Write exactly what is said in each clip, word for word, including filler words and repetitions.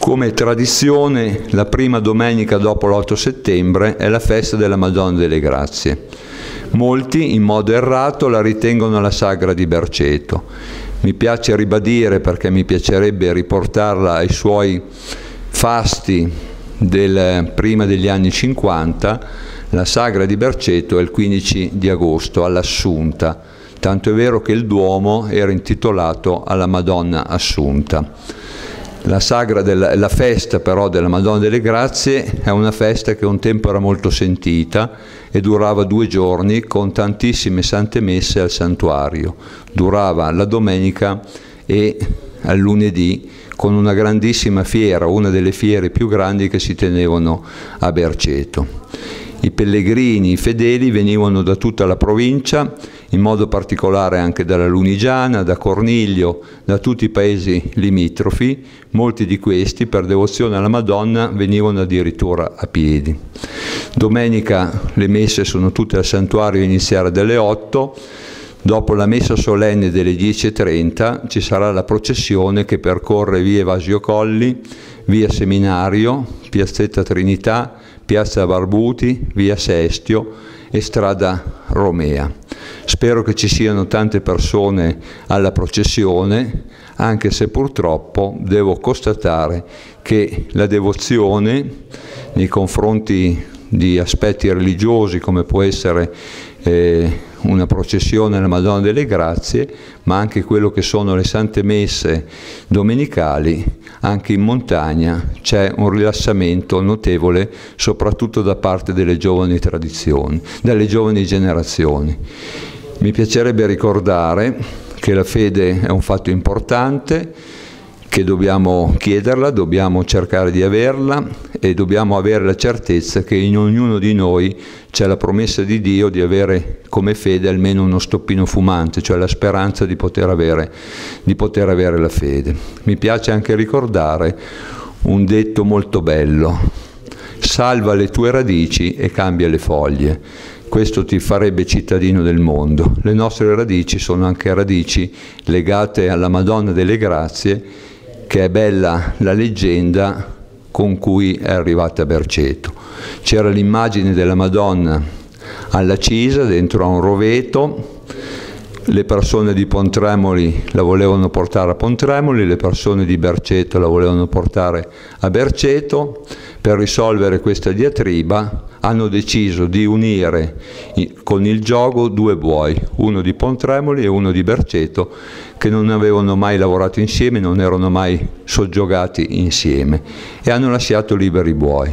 Come tradizione, la prima domenica dopo l'otto settembre è la festa della Madonna delle Grazie. Molti, in modo errato, la ritengono la sagra di Berceto. Mi piace ribadire, perché mi piacerebbe riportarla ai suoi fasti del, prima degli anni cinquanta, la sagra di Berceto è il quindici di agosto all'Assunta, tanto è vero che il Duomo era intitolato alla Madonna Assunta. La, sagra della, la festa però della Madonna delle Grazie è una festa che un tempo era molto sentita e durava due giorni con tantissime sante messe al santuario. Durava la domenica e al lunedì con una grandissima fiera, una delle fiere più grandi che si tenevano a Berceto. I pellegrini, i fedeli venivano da tutta la provincia, in modo particolare anche dalla Lunigiana, da Corniglio, da tutti i paesi limitrofi. Molti di questi, per devozione alla Madonna, venivano addirittura a piedi. Domenica le messe sono tutte al santuario a iniziare dalle otto. Dopo la messa solenne delle dieci e trenta ci sarà la processione che percorre via Evasio Colli, via Seminario, piazzetta Trinità, piazza Barbuti, via Sestio e strada Romea. Spero che ci siano tante persone alla processione, anche se purtroppo devo constatare che la devozione nei confronti di aspetti religiosi, come può essere eh, una processione alla Madonna delle Grazie, ma anche quello che sono le sante messe domenicali, anche in montagna c'è un rilassamento notevole, soprattutto da parte delle giovani tradizioni, dalle giovani generazioni. Mi piacerebbe ricordare che la fede è un fatto importante, che dobbiamo chiederla, dobbiamo cercare di averla e dobbiamo avere la certezza che in ognuno di noi c'è la promessa di Dio di avere come fede almeno uno stoppino fumante, cioè la speranza di poter avere, di poter avere la fede. Mi piace anche ricordare un detto molto bello: salva le tue radici e cambia le foglie. Questo ti farebbe cittadino del mondo. Le nostre radici sono anche radici legate alla Madonna delle Grazie, che è bella la leggenda con cui è arrivata a Berceto. C'era l'immagine della Madonna alla Cisa, dentro a un roveto. Le persone di Pontremoli la volevano portare a Pontremoli, le persone di Berceto la volevano portare a Berceto. Per risolvere questa diatriba hanno deciso di unire con il giogo due buoi, uno di Pontremoli e uno di Berceto, che non avevano mai lavorato insieme, non erano mai soggiogati insieme, e hanno lasciato liberi i buoi.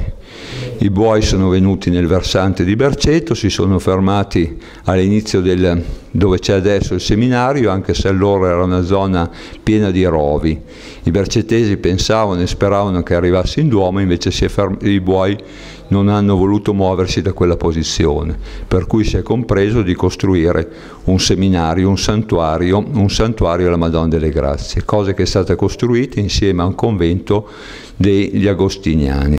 I buoi sono venuti nel versante di Berceto, si sono fermati all'inizio del dove c'è adesso il seminario, anche se allora era una zona piena di rovi. I bercetesi pensavano e speravano che arrivasse in Duomo, invece si è ferm- i buoi non hanno voluto muoversi da quella posizione, per cui si è compreso di costruire un seminario, un santuario, un santuario alla Madonna delle Grazie, cosa che è stata costruita insieme a un convento degli agostiniani.